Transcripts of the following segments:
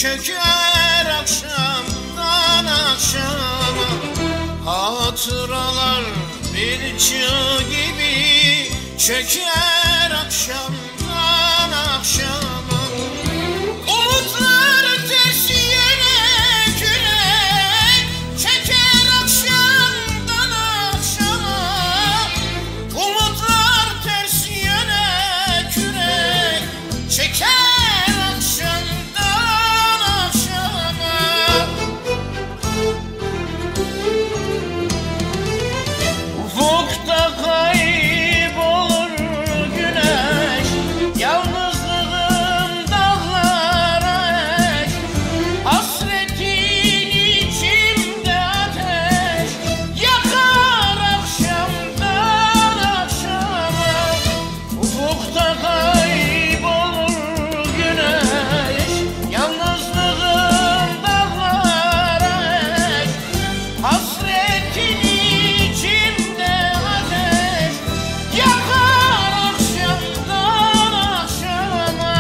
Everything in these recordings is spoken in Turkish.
çöker akşamdan akşama. Hatıralar bir çığ gibi çöker akşamdan akşama. Umutlar ters yere kürek çeker akşamdan akşama. Umutlar ters yere kürek çeker akşamdan akşama. Ufukta kaybolur güneş, yalnızlığım dağlara eş. Hasretin içimde ateş yakar akşamdan akşama. Ufukta kaybolur güneş, yalnızlığım dağlara eş. Hasretin içimde ateş yakar akşamdan akşama.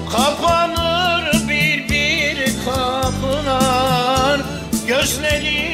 Kapanır bir bir kapılar, gözlerim